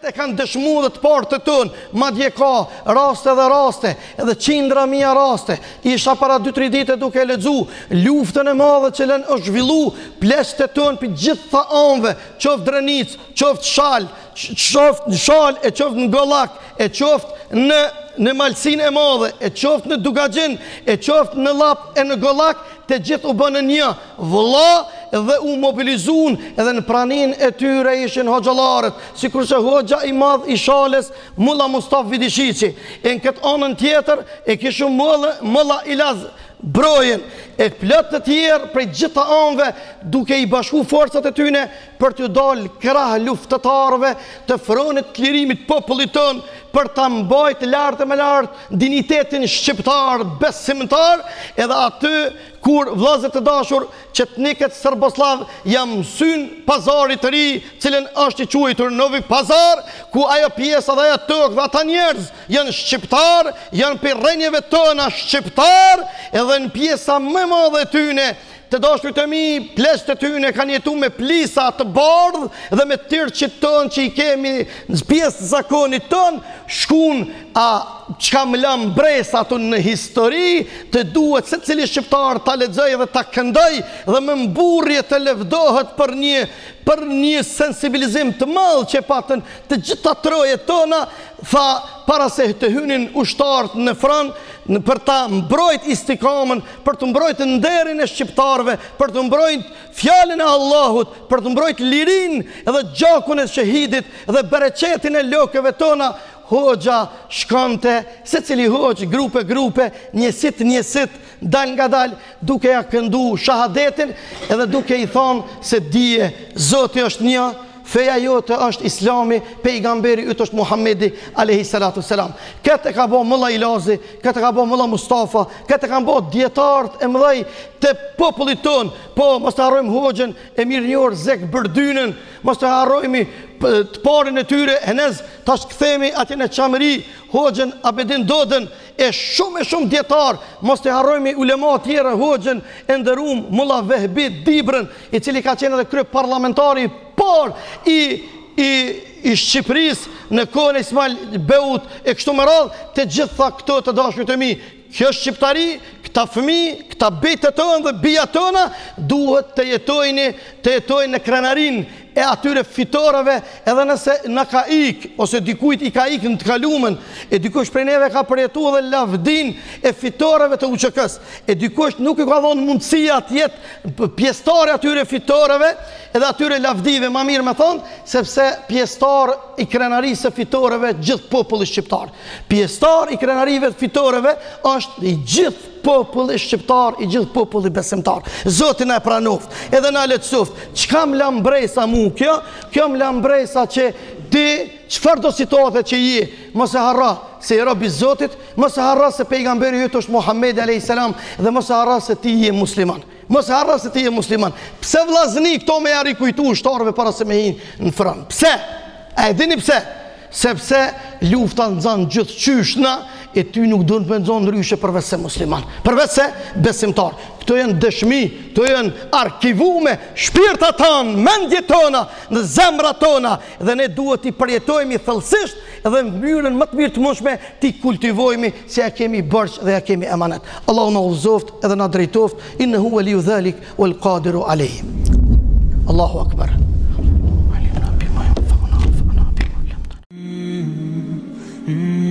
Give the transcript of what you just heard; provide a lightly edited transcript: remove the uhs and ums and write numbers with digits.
këtë e kanë dëshmu dhe të partë të tënë, madje ka raste dhe raste, edhe qindra mia raste. Isha para 2-3 dite duke lexu luftën e madhe që është zhvillu pleqët e tënë për gjitha anëve, qoftë Drenicë, qoftë Shal, qoftë në Shal, e qoftë në Gollak, e qoftë në Malsinë e Madhe, e qoftë në Dugaxhin, e qoftë në Lap e në Gollak, të gjithë u bënë një vëlla dhe u mobilizun edhe në pranin e tyre ishin hoxhallarët, sikur që hoxha i madh i Shalës, Mulla Mustaf Vidishiçi, e në këtë anën tjetër e kishëm Mulla Ilaz Brojen, e plot të tjerë prej gjitha anëve duke i bashku forcat e tyne për të dalë krah luftëtarëve të fronit të lirimit popullit tonë, për ta mbajtë lart e më lart dinitetin shqiptar, besimtar, edhe aty kur vëllezër të dashur Çetniket Serboslav jam mësyn pazarit të ri, cilën është i quajtur Novi Pazar, ku ajo pjesë dhe ajo tokë dhe ata njerëz janë shqiptar, janë për rrenjeve tona shqiptar, edhe në pjesa më madhe e tyne të dashurit e mi, pleqët e tyne kanë jetu me plisa të bardhë dhe me tërçit tonë që i kemi në pjesë zakonit tonë, shkun a qka më lam bresa ato në histori, të duhet se cili shqiptar ta lexoj dhe ta këndoj dhe me mburrje të levdohet për një sensibilizim të madh që patën të gjitha trojet tona, tha para se të hynin ushtarët në front, për ta mbrojt istikamën, për të mbrojt nderin e shqiptarëve, për të mbrojt fjalën e Allahut, për të mbrojt lirin edhe gjakun e shahidit dhe bereqetin e lokëve tona, hoxha shkante, se cili hoxh grupe, njësit, dal nga dal, duke ja këndu shahadetin, edhe duke i thonë se dije, Zoti është një, feja jote është Islami, pejgamberi yt është Muhamedi alayhi salatu selam. Këtë ka bë Mulla Ilazi, këtë ka bë Mulla Mustafa, këtë kanë bë dietarët e mëdhej të popullit ton. Po mos të harrojmë hoxhën e mirënjohur Zek Bërdynën, mos të harrojmë të parin e tyre Henez, tash kthemi atje në Çamëri, hoxhën Abedin Dodën, e shumë dietar, mos të harrojmë ulema të tjerë, hoxhën e nderuar Mulla Vehbi Dibrën, i cili ka qenë edhe krye parlamentari por i Shqipërisë në kohën e Ismail Beut e kështu me radhë, të gjitha këto të dashurit e mi, kjo shqiptari, këta fëmijë, këta bitë tonë dhe bija tona duhet të jetojnë në krenarin e atyre fitoreve, edhe nëse në ka ik, ose dikujt i ka ik në të kalumen, e dikush prej neve ka përjetu edhe lavdin e fitoreve të UÇK-s, e dikush nuk i ka dhonë mundësia të jetë pjesëtar atyre fitoreve edhe atyre lavdive, ma mirë me thonë, sepse pjesëtar i krenarisë e fitoreve gjithë populli shqiptar. Pjesëtar i krenarive të fitoreve është i gjithë populli shqiptar, i gjithë populli besimtar. Zoti na e pranoft, edhe na lehtësoft. Çka më la mbresa mu kjo më la mbresa që ti, çfarë do situate që je, mos e harra se je rob i Zotit, mos e harra se pejgamberi yt është Muhamedi alayhis salam, dhe mos e harra se ti je musliman. Mos e harra se ti je musliman. Pse vllazni këto me ja rikujtu ushtarëve para se me hinë në front? Pse? A e dini pse? Sepse lufta nxan gjithë qyshna, e ty nuk duhet me nxon ndryshe përveç se musliman, përveç se besimtar. Këto janë dëshmi, këto janë arkivume, shpirta tanë, mendjet tona, në zemrat tona, dhe ne duhet i përjetojmë thellësisht edhe në mënyrën më të mirë të mundshme ti kultivojmë se ja kemi borx dhe ja kemi emanet. Allahu na udhëzoft edhe na drejtoft, innehu waliyu dhalik wal qadiru alayhi. Allahu akbar. Mm-hmm.